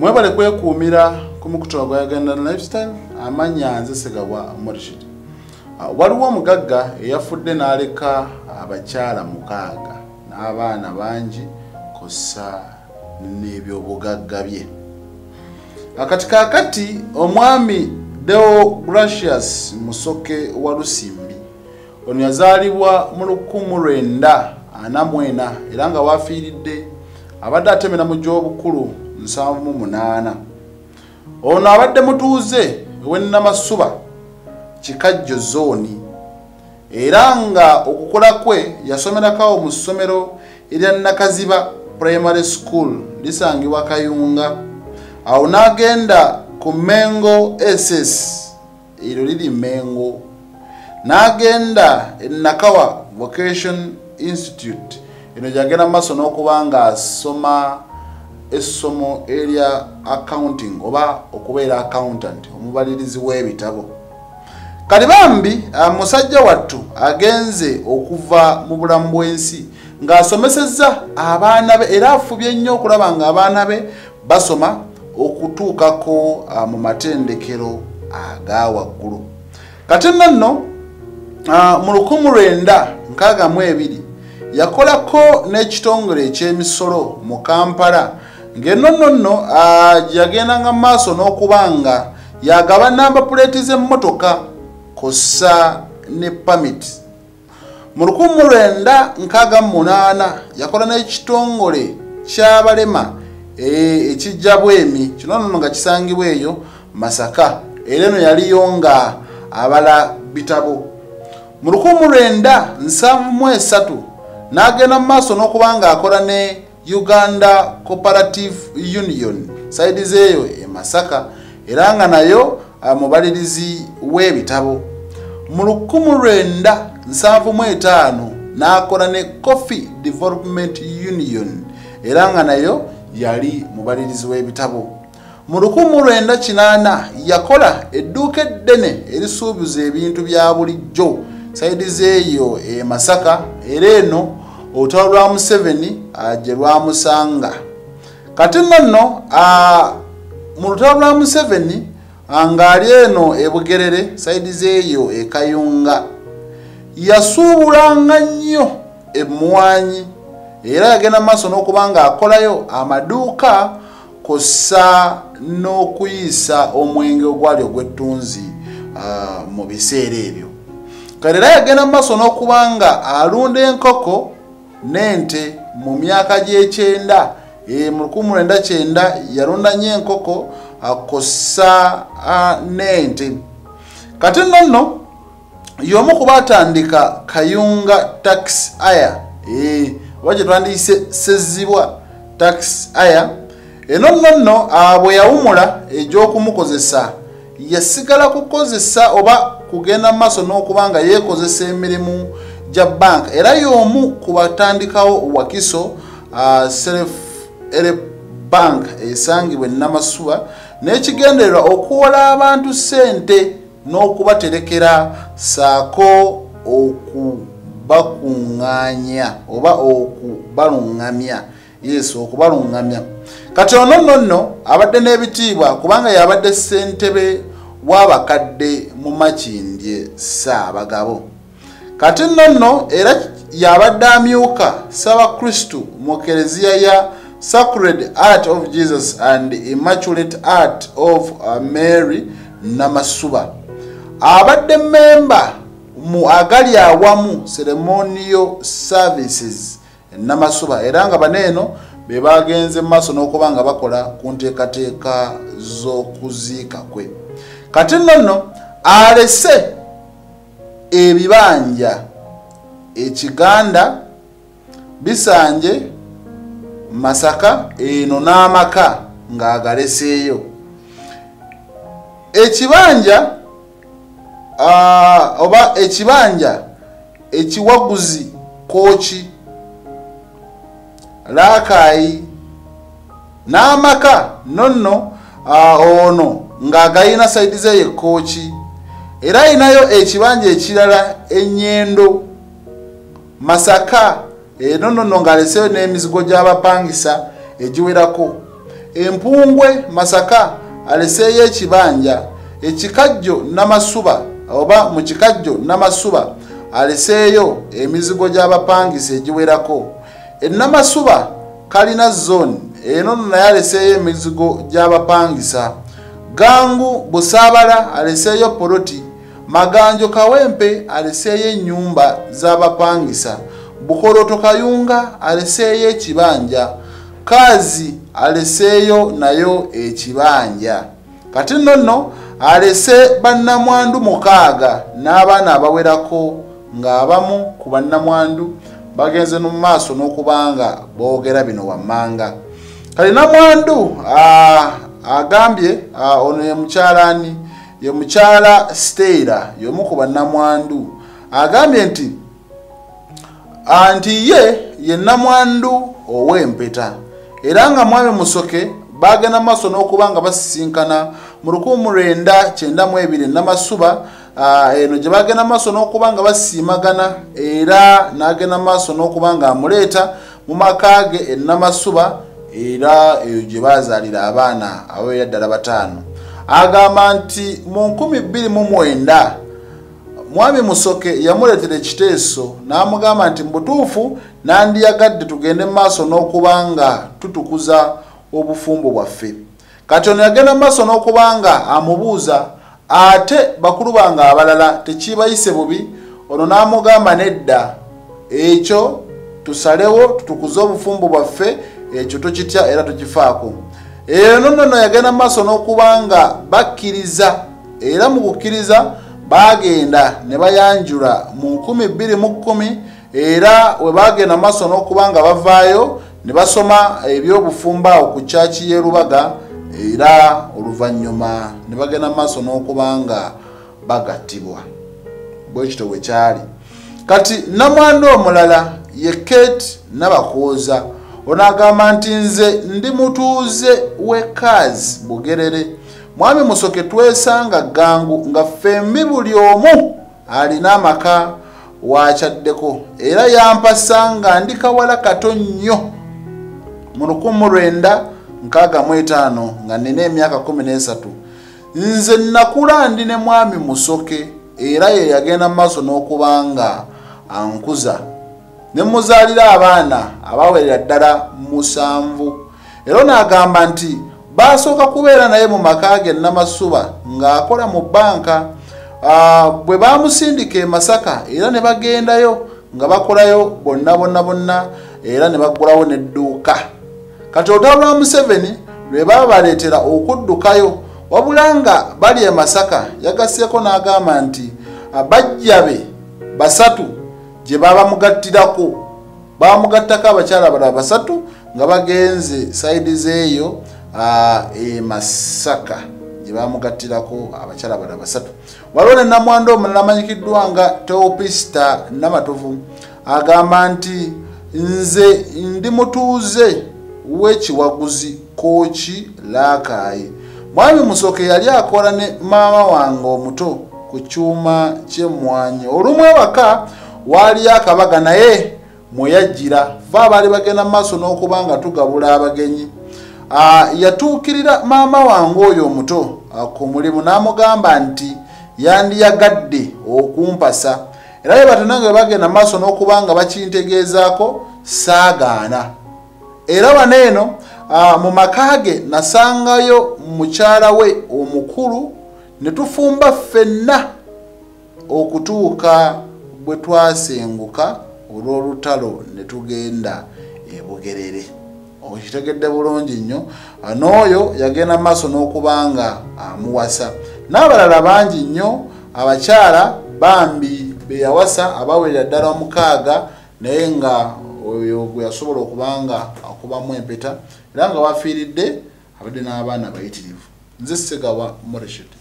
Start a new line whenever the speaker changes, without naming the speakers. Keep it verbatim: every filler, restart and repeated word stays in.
Mwebale kwekuumira ku mukutu gwa Uganda Lifestyle amanya nze Segabwa Morishid. Uh, waliwo omugagga eyafudde naaleka abakyala mukaaga n'abaana bangi kossa nebyobugagga bye. Akati kakati omwami Deo Gracious Musoke wa Lusimbi ono yazaalibwa mu lukumi lwenda ana mu ena era nga wafiiridde abadde atemera mu gy'obukulu nsanvu mu munaana. Ono abadde mutuuze w'Ennamasuba Kikajjo zooni era nga okukola kwe yasomerako mu ssomero erya Nakaziba Primary School lisangibwa Kayunga. Awo n'agenda ku Mengo S S eryo liri Mengo, n'agenda e Nakawa Vocation Institute eno gyagenda maaso n'okuba nga asoma essomo erya accounting oba okubeera accountant, omubalirizi w'ebitabo. Kalibambi musajja wattu agenze okuva mu bulamu bw'ensi ng'asomesezza abaana be era afubye nnyo okulaba nga abaana be basoma okutuukako mu matendekero aga waggulu. Kati nno mu lukumi lwenda nkaaga mu ebiri yakolako n'ekitongole eky'emisolo mu Kampala ng'enno nno yagendanga maaso n'okuba nga yagaba namba puleeti z'emmotoka kossa ne pamit. Mu lukumi lwenda nkaaga mu munaana yakola n'ekitongole ky'abalema ekijja bwemi, kino nno nga kisangibwa eyo Masaka era eno yaliyo nga abala bitabo. Mu lukumi lwenda nsanvu mu esatu n'agenda mu maaso n'okuba nga akola ne Uganda Cooperative Union saidi zeeyo e Masaka era nga nayo mubalirizi w'ebitabo. Mu lukumi lwenda nsanvu mu etaano n'akola ne Coffee Development Union era nga nayo yali mubalirizi w'ebitabo. Mu lukumi lwenda kinaana yakola edduuka eddene erisuubiza ebintu bya bulijjo saidi zeeyo e Masaka era eno olutalo lwa Museveni gye lwamusanga. Kati nno mu lutalo lwa Museveni ng'ali eno e Bugerere saidi zeeyo e Kayunga yasuubulanga nnyo emmwanyi era yagenda maaso n'okuba nga akolayo amaduuka kossa n'okuyiisa omwenge ogwali ogw'ettunzi mu biseera ebyo. Kale era yagenda maaso n'okuba nga alunda enkoko n'ente mu myaka gy'ekyenda. Mu lukumi lwenda kyenda yalunda nnyo enkoko kossa n'ente. Kati nno y'omu ku baatandika Kayunga Tax Aya oba gye twandiyise Sezibwa Tax Aya. Eno nno bwe yawumula egy'okumukozesa yasigala kukozesa oba kugenda maaso n'okuba nga yeekozesa emirimu gya banka era y'omu ku batandikawo Wakiso Self Help Bank esangibwa e Nnamasuba n'ekigendererwa okuwola abantu ssente n'okubaterekera saako okubakuŋŋaanya oba okubalungamya. Yes, okubalungamya. Kati ono nno abadde n'ebitiibwa kubanga yabadde ssentebe w'abakadde mu Makindye Ssaabagabo. Kati nno era yabadde amyuka Ssaabakristu mu Kereziya ya Sacred Heart of Jesus and Immaculate Heart of Mary Nnamasuba. Abadde memba mu agali awamu Ceremonial Services Nnamasuba era nga baneeno be bagenze maaso n'okuba nga bakola ku nteekateeka z'okuziika kwe. Kati nno alese ebibanja ekiganda Bisanje Masaka eno n'amaka ng'agaleseeyo. Ekibanja uh, oba ekibanja ekiwaguzi Kooki Lakayi n'amaka nonno uh, ono ng'agayina saidi ze Kooki era ayinayo ekibanja ekirala Ennyendo Masaka eno nno ng'aleseeyo n'emizigo gy'abapangisa egiwerako Empungwe Masaka aleseeyo ekibanja. Ekikajjo Namasuba oba mu Kikajjo Namasuba aleseeyo emizigo gy'abapangisa egiwerako. E Namasuba kalina zone eno naye aleseeyo emizigo gy'abapangisa. Gangu Busaabala aleseeyo poloti. Maganjo Kawempe aleseeyo ennyumba z'abapangisa. Bukoloto Kayunga aleseeyo ekibanja. Kazi aleseeyo nayo ekibanja. Kati nno alese bannamwandu mukaaga n'abaana abawerako ng'abamu ku bannamwandu bagenze mu maaso n'okubanga boogera bino wammanga. Kale namwandu agambye ono ye mukyalaani ye mukyala Stella y'omu ku bannamwandu agambye nti anti ye ye namwandu ow'empeta era nga Mwami Musoke bagenda maaso n'okubanga basisinkana mu lukumi lwenda kyenda mu ebiri Namasuba eno gye bagenda maaso n'okubanga basiimagana era n'agenda maaso n'okubanga amuleeta mu maka ge e Namasuba era eyo gye baazaalira abaana abawerera ddala bataano. Agamba nti mu nkumi bbiri mu mwenda Mwami Musoke yamuleetera ekiteeso n'amugamba nti mbutuufu nandiyagadde tugende maaso n'okubanga tutukuza obufumbo bwaffe. Kati ono yagenda maaso n'okubanga amubuuza ate bakulu bange abalala tekibayise bubi. Ono n'amugamba nedda, ekyo tusalewo tutukuze obufumbo bwaffe, ekyo tokitya era tokifaako. Eno nno yagenda maaso n'okubanga bakkiriza era mu kukkiriza bagenda ne bayanjula mu nkumi bbiri mu kkumi era we bagenda maaso n'okubanga bavaayo ne basoma ebyobufumbo awo ku kyaki y'e Lubaga era oluvannyuma ne bagenda maaso n'okubanga bagattibwa. Bwe kityo bwe kyali. Kati namwandu omulala ye Kate Nabakooza ono agamba nti nze ndi mutuuze w'ekaazi Bugerere. Mwami Musoke twesanga Gangu nga ffembi buli omu alina amaka wakyaddeko era yampasa nga ndi kawala kato nnyo. Mu lukumi lwenda nkaaga mu etaano nga nina emyaka kkumi n'esatu nze nakula ndi ne Mwami Musoke era ye yagenda maaso n'okubanga ankuza ne muzaalira abaana abawerera ddala musanvu. Era n'agamba nti basooka kubeera naye mu maka ge Namasuba ng'akola mu bbanka. Bwe bamusindika e Masaka era ne bagendayo nga bakolayo bonna bonna bonna era ne baggulawo n'edduuka. Kati olutalo lwa Museveni lwe baba baleetera okuddukayo wabula nga bali e Masaka yagasseeko n'agamba nti bajja be basatu gye baba mugattirako bamugattako abakyala abalala basatu nga bagenze sayidi zeeyo e Masaka gye bamugattirako abakyala abalala basatu. Waliwo ne namwandu omulala amanyikiddwa nga Teopista Namatovu agamba nti nze ndi mutuuze w'ekiwaguzi Kooki Laakaayi. Mwami Musoke yali akola ne maama wange omuto ku kyuma ky'emmwanyi. Olumu ewaka waaliyo akabaga naye mwe yajjira fa baali bagenda maaso n'okubanga tugabula abagenyi. Yatuukirira maama wange oyo omuto ku mulimu n'amugamba nti yandiyagadde okumpasa era ye batonange bwe bagenda maaso n'okubanga bakintegeezaako saagaana. Era wano eno mu maka ge nasangayo mukyala we omukulu ne tufumba ffenna okutuuka bwe twasenguka olw'olutalo ne tugenda e Bugerere. Okitegedde bulungi nnyo. N'oyo yagenda maaso n'okubanga amuwasa n'abalala bangi nnyo abakyala bambi be yawasa abawerera ddala omukaaga naye nga oyo gwe yasobola okubanga akubamu empeta era nga wafiiridde abadde n'abaana bayitirivu. Nze Ssegawa Morishid.